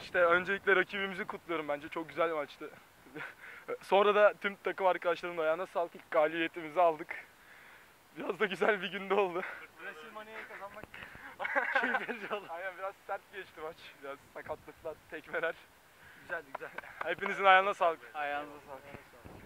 İşte öncelikle rakibimizi kutluyorum, bence çok güzel bir maçtı. Sonra da tüm takım arkadaşlarımın ayağına sağlık, ilk galibiyetimizi aldık. Biraz da güzel bir günde oldu. WrestleMania'yı kazanmak Keyifli oldu. Aynen, biraz sert geçti maç. Biraz sakatlıklar, tekmeler. güzeldi güzel. Hepinizin ayağına sağlık. Ayağınıza sağlık.